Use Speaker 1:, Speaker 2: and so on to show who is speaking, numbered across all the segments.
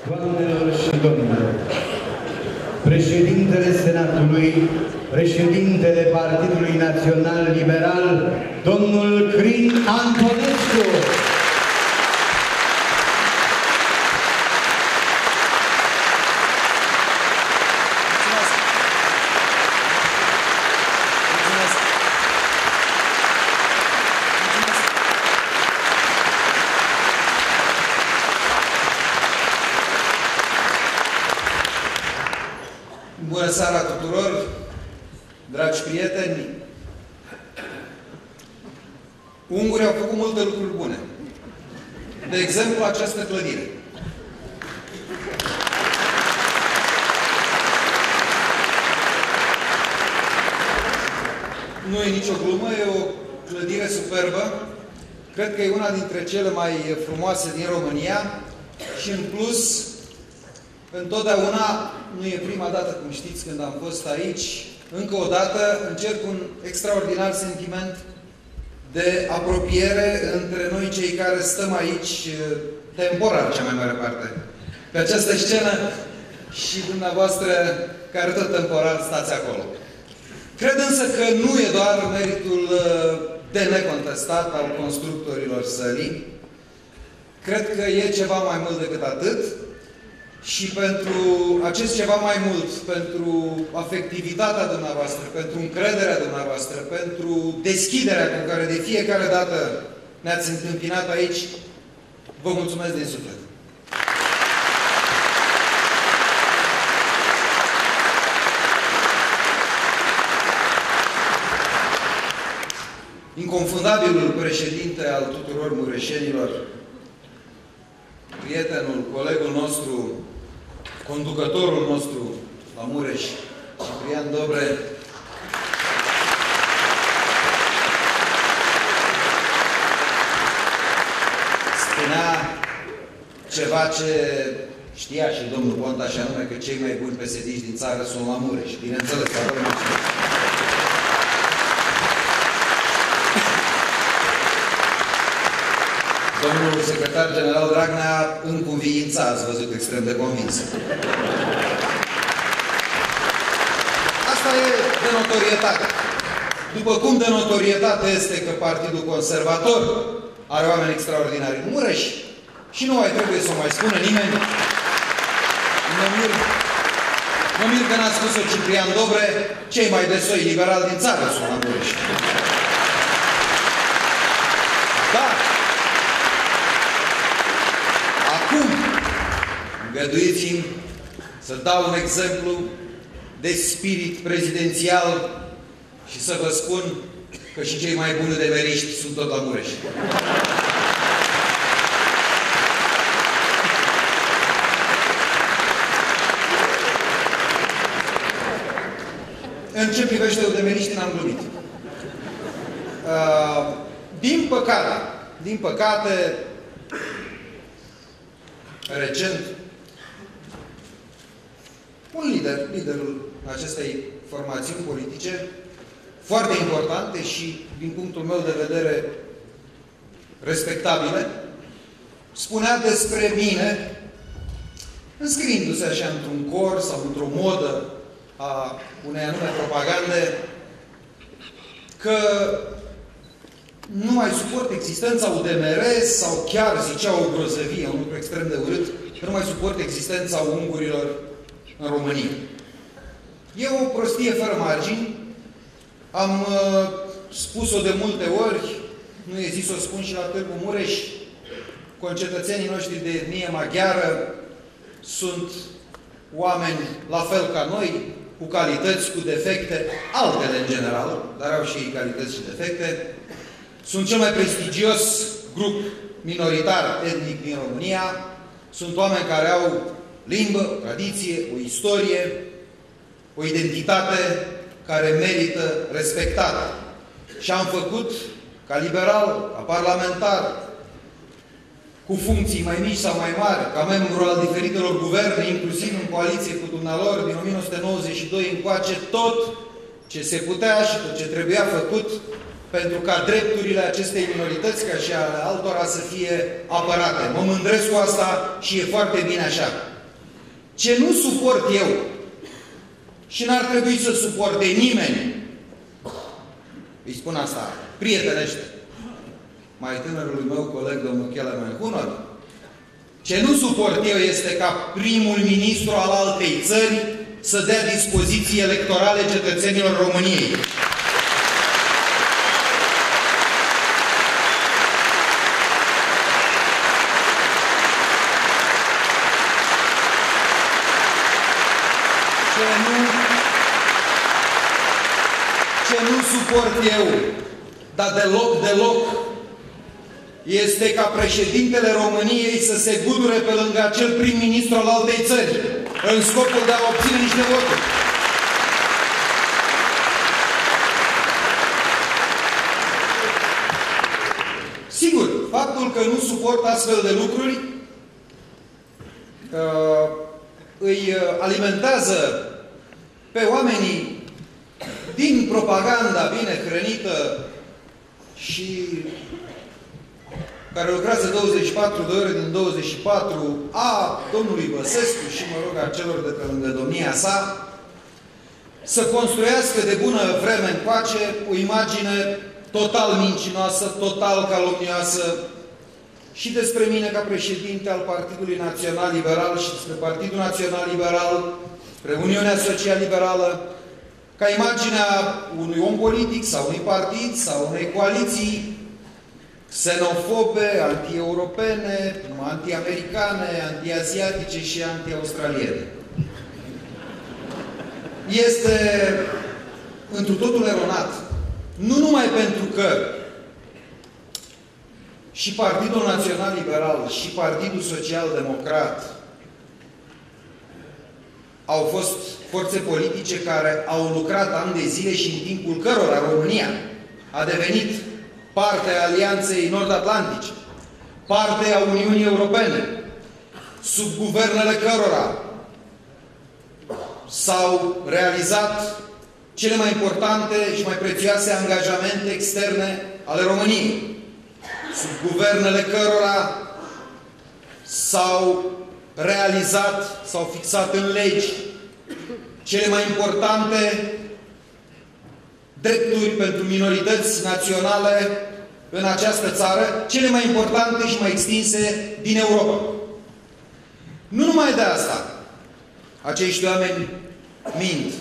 Speaker 1: Doamnelor și domnilor, președintele Senatului, președintele Partidului Național Liberal, domnul Crin Antonescu.
Speaker 2: Bună seara tuturor, dragi prieteni! Ungurii au făcut multe lucruri bune. De exemplu, această clădire. Nu e nicio glumă, e o clădire superbă. Cred că e una dintre cele mai frumoase din România și, în plus, întotdeauna, nu e prima dată, cum știți, când am fost aici, încă o dată încerc un extraordinar sentiment de apropiere între noi cei care stăm aici, temporar, cea mai mare parte, pe această scenă și dumneavoastră care tot temporar stați acolo. Cred însă că nu e doar meritul de necontestat al constructorilor sălii. Cred că e ceva mai mult decât atât. Și pentru acest ceva mai mult, pentru afectivitatea dumneavoastră, pentru încrederea dumneavoastră, pentru deschiderea cu care de fiecare dată ne-ați întâmpinat aici, vă mulțumesc din suflet. Inconfundabilul președinte al tuturor mureșenilor, prietenul, colegul nostru, conducătorul nostru la Mureș, Ciprian Dobre, spunea ceva ce știa și domnul Ponta, și anume că cei mai buni PSD-ști din țară sunt la Mureș. Bineînțeles, domnul secretar general Dragnea în convință, ați văzut, extrem de convins. Asta e de notorietate. După cum de notorietate este că Partidul Conservator are oameni extraordinari în Mureș și nu mai trebuie să o mai spună nimeni. Mă mir că n-a spus-o Ciprian Dobre, cei mai de soi liberali din țară sunt la Mureș. Dar acum, îngăduiți-mi să dau un exemplu de spirit prezidențial și să vă spun că și cei mai buni udemeriști sunt tot la Mureș. În ce privește udemeriștii, n-am glumit. Din păcate, recent, un liderul acestei formațiuni politice, foarte importante și, din punctul meu de vedere, respectabile, spunea despre mine, înscriindu-se așa într-un cor sau într-o modă a unei anume propagande, că nu mai suport existența UDMR sau chiar zicea o grozăvie, un lucru extrem de urât, că nu mai suport existența ungurilor în România. E o prostie fără margini. Am spus-o de multe ori, nu e zi să o spun și la Târgu Mureș, concetățenii noștri de etnie maghiară sunt oameni la fel ca noi, cu calități, cu defecte, altele în general, dar au și ei calități și defecte. Sunt cel mai prestigios grup minoritar etnic din România. Sunt oameni care au limbă, tradiție, o istorie, o identitate care merită respectată. Și am făcut, ca liberal, ca parlamentar, cu funcții mai mici sau mai mari, ca membru al diferitelor guverne, inclusiv în coaliție cu dumnealor, din 1992 încoace, tot ce se putea și tot ce trebuia făcut pentru ca drepturile acestei minorități, ca și ale altora, să fie apărate. Mă mândresc cu asta și e foarte bine așa. Ce nu suport eu și n-ar trebui să suporte nimeni, îi spun asta prietenește, mai tânărului meu coleg, domnul Kelemen Hunor, ce nu suport eu este ca primul ministru al altei țări să dea dispoziții electorale cetățenilor României. Ce nu suport eu, dar deloc, este ca președintele României să se gudure pe lângă acel prim-ministru al altei țări, în scopul de a obține niște voturi. Sigur, faptul că nu suport astfel de lucruri îi alimentează pe oamenii din propaganda bine hrănită și care lucrează 24 de ore din 24 a domnului Băsescu și, mă rog, a celor de pe lângă domnia sa, să construiască de bună vreme încoace o imagine total mincinoasă, total calomnioasă și despre mine ca președinte al Partidului Național Liberal și despre Partidul Național Liberal, spre Uniunea Social-Liberală, ca imaginea unui om politic sau unui partid sau unei coaliții xenofobe, anti-europene, anti-americane, anti-asiatice și anti-australiene. Este întru totul eronat. Nu numai pentru că și Partidul Național Liberal și Partidul Social Democrat au fost forțe politice care au lucrat ani de zile și în timpul cărora România a devenit parte a Alianței Nord-Atlantice, parte a Uniunii Europene, sub guvernele cărora s-au realizat cele mai importante și mai prețioase angajamente externe ale României, sub guvernele cărora s-au realizat, s-au fixat în legi cele mai importante drepturi pentru minorități naționale în această țară, cele mai importante și mai extinse din Europa. Nu numai de asta, acești oameni mint.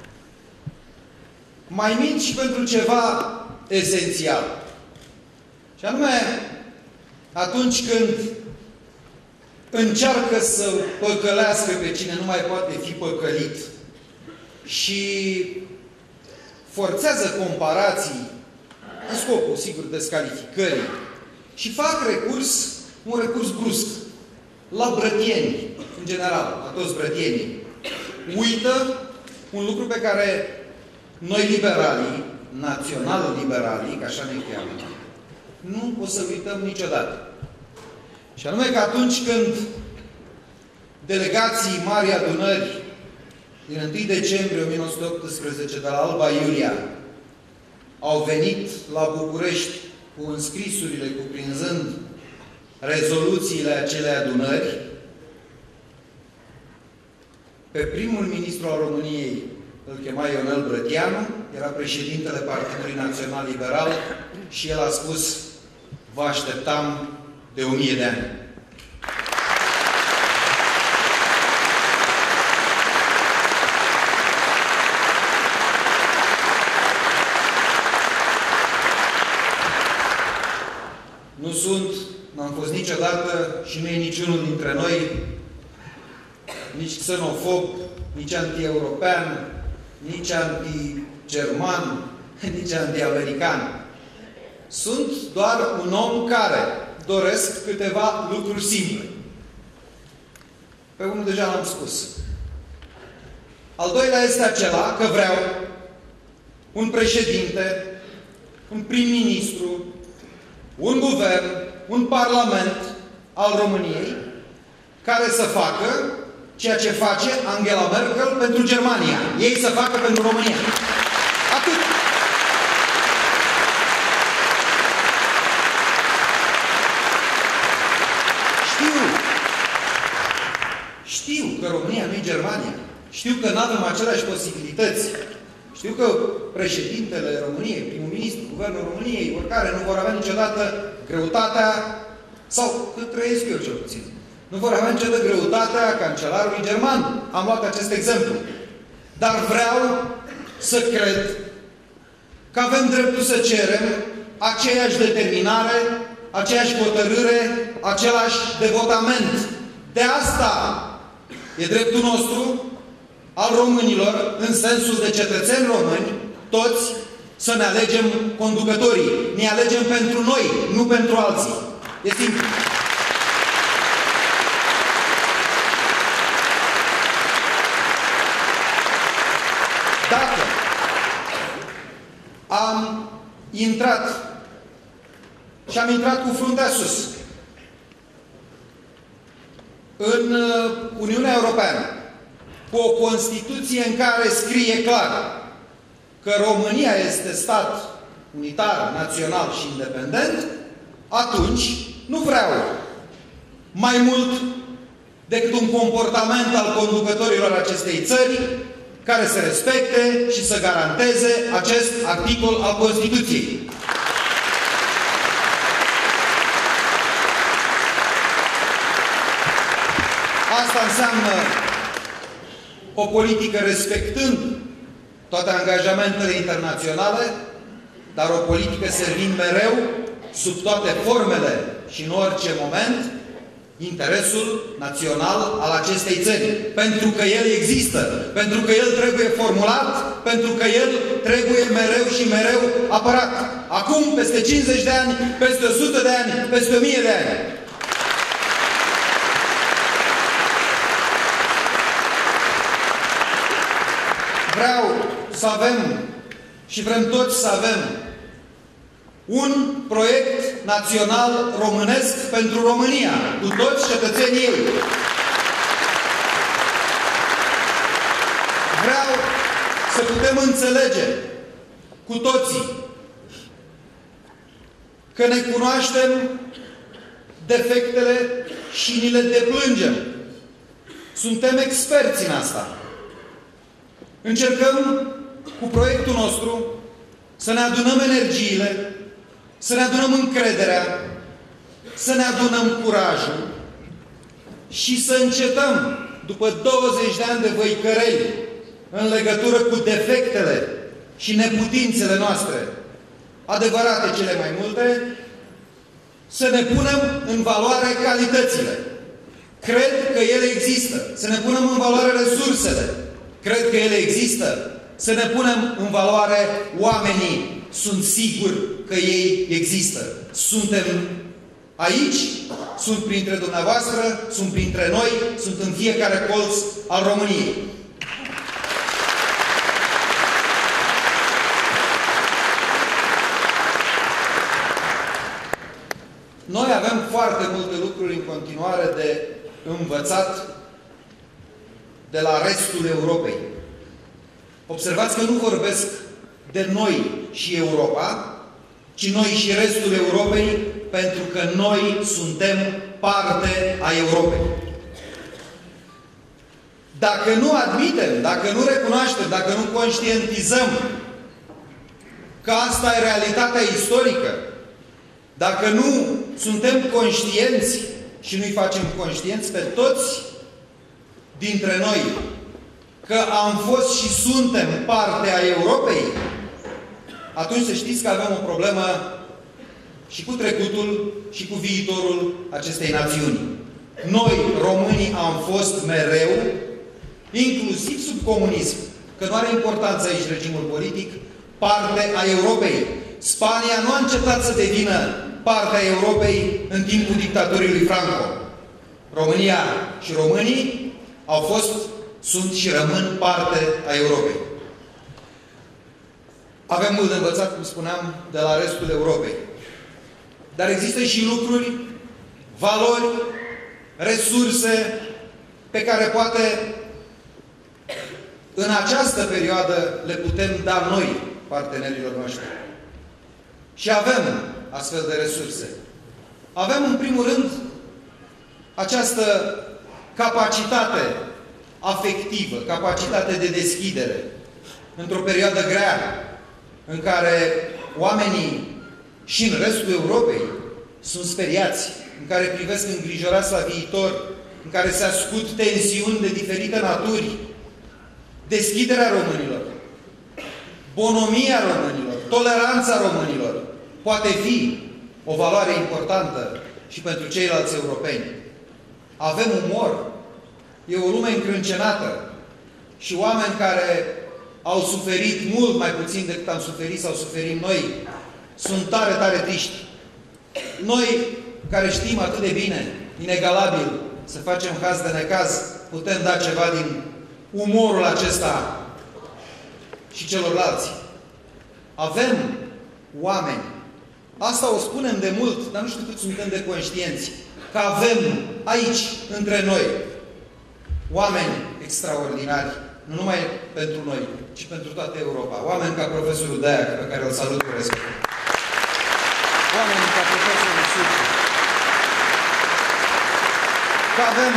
Speaker 2: Mai mint și pentru ceva esențial. Și anume, atunci când încearcă să păcălească pe cine nu mai poate fi păcălit și forțează comparații în scopul, sigur, descalificării și fac un recurs brusc la brătieni, în general, la toți brătienii. Uită un lucru pe care noi liberalii, național-liberalii, că așa ne cheamă, nu o să uităm niciodată. Și anume că atunci când delegații Marii Adunări din 1 decembrie 1918 de la Alba Iulia au venit la București cu înscrisurile cuprinzând rezoluțiile acelei adunări, pe primul ministru al României îl chema Ionel Brătianu, era președintele Partidului Național Liberal și el a spus: vă așteptam de 1000 de ani. N-am fost niciodată și nu e niciunul dintre noi nici xenofob, nici anti-european, nici anti-german, nici anti-american. Sunt doar un om care doresc câteva lucruri simple. Pe unul deja l-am spus. Al doilea este acela că vreau un președinte, un prim-ministru, un guvern, un parlament al României care să facă ceea ce face Angela Merkel pentru Germania. Ei să facă pentru România. Atât. Știu că România nu e Germania. Știu că nu avem aceleași posibilități. Știu că președintele României, primul ministru, guvernul României, oricare, nu vor avea niciodată greutatea, sau cât trăiesc eu cel puțin, nu vor avea niciodată greutatea cancelarului german. Am luat acest exemplu. Dar vreau să cred că avem dreptul să cerem aceeași determinare, aceeași hotărâre, același devotament. De asta e dreptul nostru, al românilor, în sensul de cetățeni români, toți, să ne alegem conducătorii. Ne alegem pentru noi, nu pentru alții. E simplu. Dacă am intrat și am intrat cu fruntea sus în Uniunea Europeană, cu o Constituție în care scrie clar că România este stat unitar, național și independent, atunci nu vreau mai mult decât un comportament al conducătorilor acestei țări care să respecte și să garanteze acest articol al Constituției. Asta înseamnă o politică respectând toate angajamentele internaționale, dar o politică servind mereu, sub toate formele și în orice moment, interesul național al acestei țări. Pentru că el există, pentru că el trebuie formulat, pentru că el trebuie mereu și mereu apărat. Acum, peste 50 de ani, peste 100 de ani, peste 1000 de ani. Vreau să avem și vrem toți să avem un proiect național românesc pentru România, cu toți cetățenii ei. Vreau să putem înțelege cu toții că ne cunoaștem defectele și ni le deplângem. Suntem experți în asta. Încercăm cu proiectul nostru să ne adunăm energiile, să ne adunăm încrederea, să ne adunăm curajul și să încetăm, după 20 de ani de văicăreli în legătură cu defectele și neputințele noastre, adevărate cele mai multe, să ne punem în valoare calitățile. Cred că ele există. Să ne punem în valoare resursele. Cred că ele există. Să ne punem în valoare oamenii. Sunt sigur că ei există. Suntem aici, sunt printre dumneavoastră, sunt printre noi, sunt în fiecare colț al României. Noi avem foarte multe lucruri în continuare de învățat de la restul Europei. Observați că nu vorbesc de noi și Europa, ci noi și restul Europei, pentru că noi suntem parte a Europei. Dacă nu admitem, dacă nu recunoaștem, dacă nu conștientizăm că asta e realitatea istorică, dacă nu suntem conștienți și nu-i facem conștienți pe toți dintre noi că am fost și suntem parte a Europei, atunci să știți că avem o problemă și cu trecutul și cu viitorul acestei națiuni. Noi, românii, am fost mereu, inclusiv sub comunism, că nu are importanță aici regimul politic, parte a Europei. Spania nu a încetat să devină parte a Europei în timpul dictaturii lui Franco. România și românii au fost, sunt și rămân parte a Europei. Avem mult de învățat, cum spuneam, de la restul Europei. Dar există și lucruri, valori, resurse pe care poate în această perioadă le putem da noi partenerilor noștri. Și avem astfel de resurse. Avem, în primul rând, această capacitate afectivă, capacitate de deschidere, într-o perioadă grea, în care oamenii și în restul Europei sunt speriați, în care privesc îngrijorați la viitor, în care se ascund tensiuni de diferite naturi, deschiderea românilor, bonomia românilor, toleranța românilor poate fi o valoare importantă și pentru ceilalți europeni. Avem umor, e o lume încrâncenată și oameni care au suferit mult mai puțin decât am suferit sau suferim noi, sunt tare, tare triști. Noi, care știm atât de bine, inegalabil, să facem haz de necaz, putem da ceva din umorul acesta și celorlalți. Avem oameni, asta o spunem de mult, dar nu știu cât suntem de conștienți, că avem aici, între noi, oameni extraordinari, nu numai pentru noi, ci pentru toată Europa. Oameni ca profesorul Deac, pe care îl salut cu respect. Oameni ca profesorul Suciu. Că avem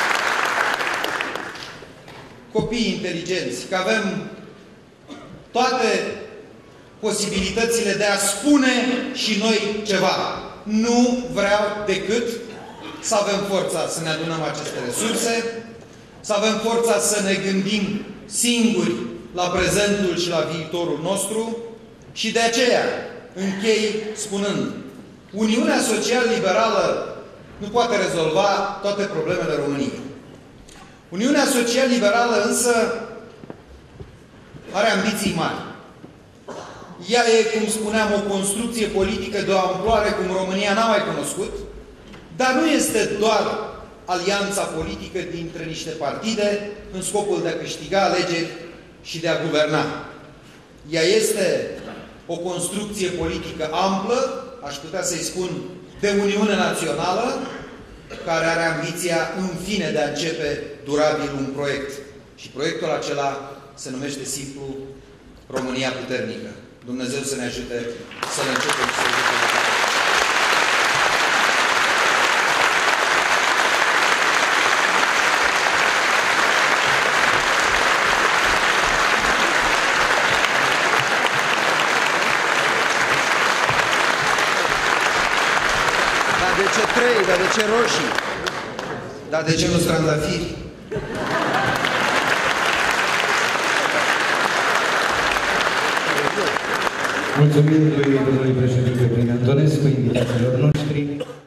Speaker 2: copii inteligenți, că avem toate posibilitățile de a spune și noi ceva. Nu vreau decât să avem forța să ne adunăm aceste resurse, să avem forța să ne gândim singuri la prezentul și la viitorul nostru și de aceea închei spunând: Uniunea Social-Liberală nu poate rezolva toate problemele României. Uniunea Social-Liberală însă are ambiții mari. Ea e, cum spuneam, o construcție politică de o amploare cum România n-a mai cunoscut, dar nu este doar alianța politică dintre niște partide în scopul de a câștiga alegeri și de a guverna. Ea este o construcție politică amplă, aș putea să-i spun de Uniune Națională, care are ambiția, în fine, de a începe durabil un proiect. Și proiectul acela se numește simplu România Puternică. Dumnezeu să ne ajute să ne începem să ducem la capăt. Dar de ce 3? Dar de ce roșii? Dar de ce nu strandafiri?
Speaker 1: Mulțumim domnului președinte Crin Antonescu, invitațiilor noștri.